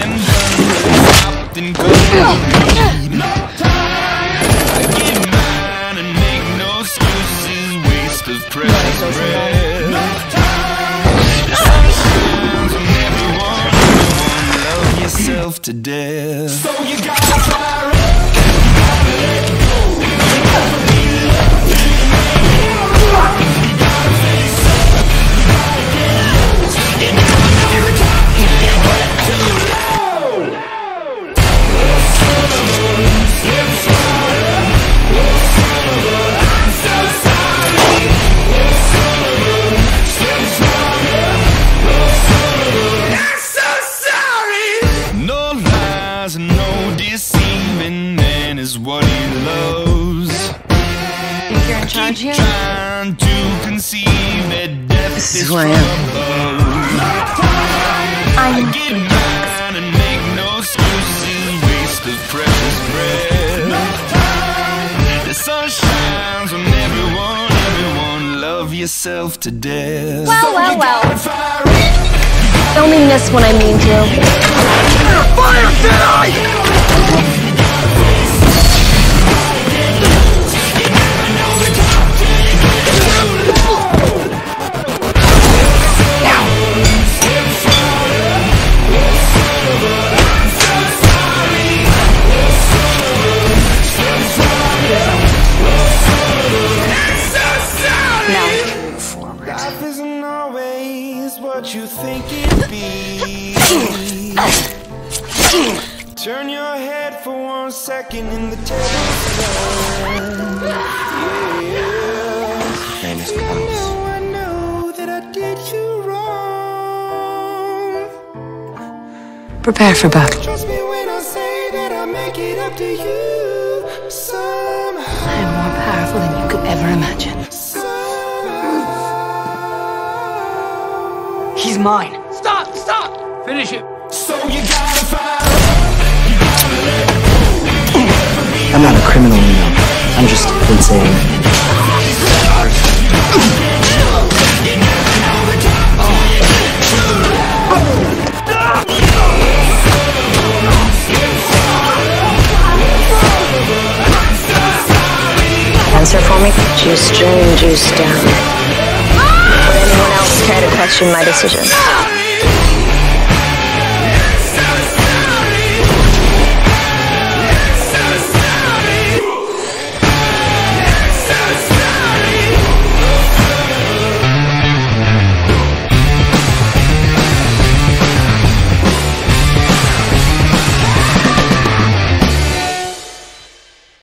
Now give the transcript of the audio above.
and done, stopped and go. No time. I get mine and make no excuses, waste of precious breath. No time. The sun shines on everyone, love yourself to death. So you gotta fire up, you gotta let go. What he loves. Think you're in charge here? Trying to conceive that death this is who I am. I get mine and make no excuses, waste of precious breath. The sun shines on everyone, love yourself to death. Well. Don't mean this when I mean to. Fire, Jedi! Life isn't always what you think it be. Turn your head for 1 second in the tailspin. My name is Kalus. I know that I did you wrong. Prepare for battle. Trust me when I say that I make it up to you somehow. I am more powerful than you could ever imagine. He's mine. Stop! Finish it. So you gotta fire. I'm not a criminal, you know. I'm just insane. Answer for me? Juice drain, juice down. Would anyone else care to question my decision?